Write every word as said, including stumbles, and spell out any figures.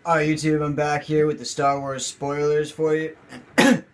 Alright YouTube, I'm back here with the Star Wars spoilers for you.